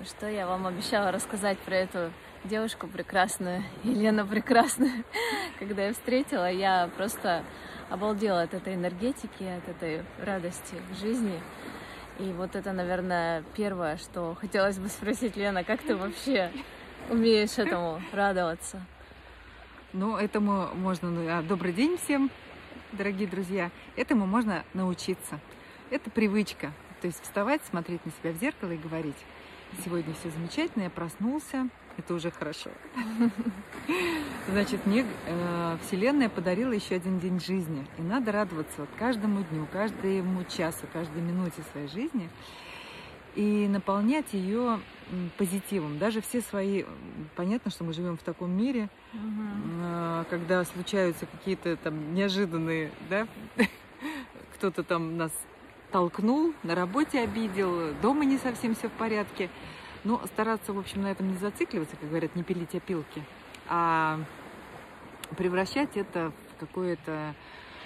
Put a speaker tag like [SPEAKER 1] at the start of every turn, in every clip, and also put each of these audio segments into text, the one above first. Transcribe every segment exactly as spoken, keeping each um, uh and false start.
[SPEAKER 1] Что я вам обещала рассказать про эту девушку прекрасную, Елену прекрасную. Когда я встретила, я просто обалдела от этой энергетики, от этой радости в жизни. И вот это, наверное, первое, что хотелось бы спросить: Лена, как ты вообще умеешь этому радоваться?
[SPEAKER 2] Ну, этому можно... Добрый день всем, дорогие друзья. Этому можно научиться. Это привычка. То есть вставать, смотреть на себя в зеркало и говорить: сегодня все замечательно, я проснулся, это уже хорошо. Значит, мне э, Вселенная подарила еще один день жизни. И надо радоваться вот каждому дню, каждому часу, каждой минуте своей жизни. И наполнять ее позитивом. Даже все свои... Понятно, что мы живем в таком мире, э, когда случаются какие-то там неожиданные, да, кто-то там нас толкнул, на работе обидел, дома не совсем все в порядке. Но стараться, в общем, на этом не зацикливаться, как говорят, не пилить опилки, а превращать это в какое-то...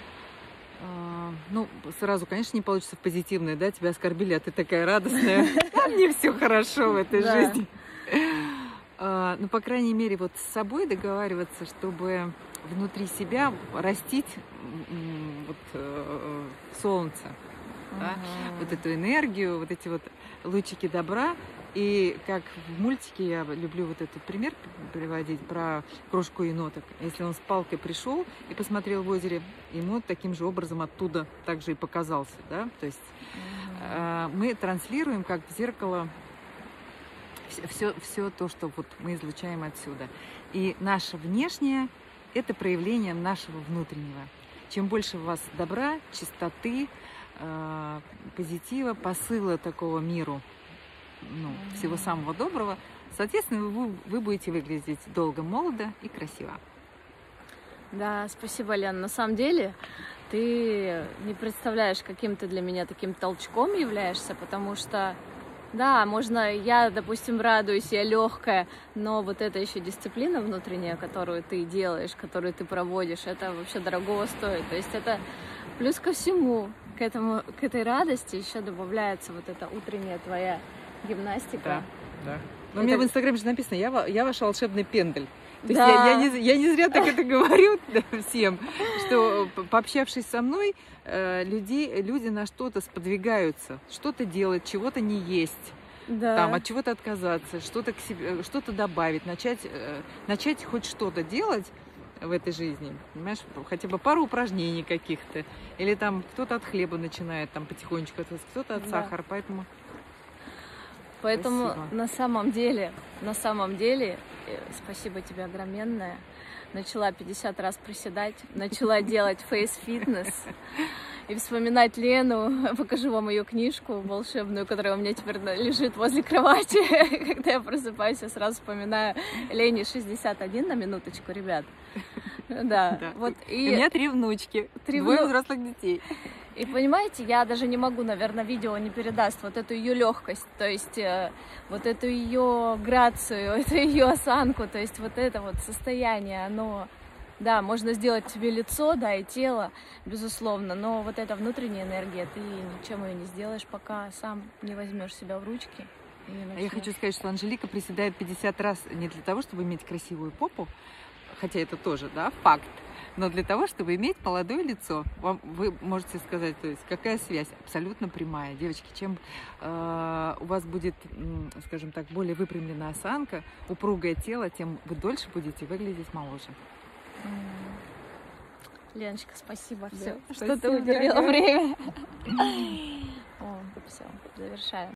[SPEAKER 2] Э, ну, сразу, конечно, не получится в позитивное, да, тебя оскорбили, а ты такая радостная, а мне все хорошо в этой жизни. Ну, по крайней мере, вот с собой договариваться, чтобы внутри себя растить вот солнце, да, вот эту энергию, вот эти вот лучики добра. И как в мультике, я люблю вот этот пример приводить про крошку еноток. Если он с палкой пришел и посмотрел в озере, ему таким же образом оттуда также и показался, да? То есть mm-hmm. э, мы транслируем как в зеркало все, все, все то, что вот мы излучаем отсюда. И наше внешнее – это проявление нашего внутреннего. Чем больше у вас добра, чистоты, э, позитива, посыла такого миру, ну, всего самого доброго, соответственно, вы, вы будете выглядеть долго, молодо и красиво.
[SPEAKER 1] Да, спасибо, Лен. На самом деле, ты не представляешь, каким ты для меня таким толчком являешься, потому что, да, можно, я, допустим, радуюсь, я легкая, но вот это еще дисциплина внутренняя, которую ты делаешь, которую ты проводишь, это вообще дорогого стоит. То есть это плюс ко всему, к этому, к этой радости еще добавляется вот эта утренняя твоя гимнастика.
[SPEAKER 2] Да, да. Но
[SPEAKER 1] это...
[SPEAKER 2] у меня в Инстаграме же написано: я, я ваш волшебный пендель. То
[SPEAKER 1] да.
[SPEAKER 2] есть я, я, не, я не зря так это говорю всем, что, пообщавшись со мной, люди, люди на что-то сподвигаются, что-то делать, чего-то не есть,
[SPEAKER 1] да.
[SPEAKER 2] там, от чего-то отказаться, что-то к себе, что-то добавить, начать, начать хоть что-то делать в этой жизни, понимаешь, хотя бы пару упражнений каких-то, или там кто-то от хлеба начинает там потихонечку, кто-то от да. сахара, поэтому...
[SPEAKER 1] Поэтому
[SPEAKER 2] спасибо.
[SPEAKER 1] на самом деле, на самом деле, спасибо тебе огроменное. Начала пятьдесят раз приседать, начала делать фейс-фитнес и вспоминать Лену. Покажу вам ее книжку волшебную, которая у меня теперь лежит возле кровати. Когда я просыпаюсь, я сразу вспоминаю Лене шестьдесят один, на минуточку, ребят. Да,
[SPEAKER 2] да.
[SPEAKER 1] Вот,
[SPEAKER 2] и... У меня три внучки,
[SPEAKER 1] три
[SPEAKER 2] двое
[SPEAKER 1] вну...
[SPEAKER 2] взрослых детей.
[SPEAKER 1] И понимаете, я даже не могу, наверное, видео не передаст вот эту ее легкость, то есть э, вот эту ее грацию, эту ее осанку, то есть вот это вот состояние, оно, да, можно сделать себе лицо, да, и тело, безусловно, но вот эта внутренняя энергия, ты ничем ее не сделаешь, пока сам не возьмешь себя в ручки.
[SPEAKER 2] А я хочу сказать, что Анжелика приседает пятьдесят раз не для того, чтобы иметь красивую попу, хотя это тоже, да, факт, но для того, чтобы иметь молодое лицо. Вам, вы можете сказать, то есть какая связь? Абсолютно прямая. Девочки, чем э, у вас будет, скажем так, более выпрямленная осанка, упругое тело, тем вы дольше будете выглядеть моложе.
[SPEAKER 1] Леночка, спасибо.
[SPEAKER 2] Да,
[SPEAKER 1] Все,
[SPEAKER 2] спасибо,
[SPEAKER 1] что ты уделила время. О, все, завершаем.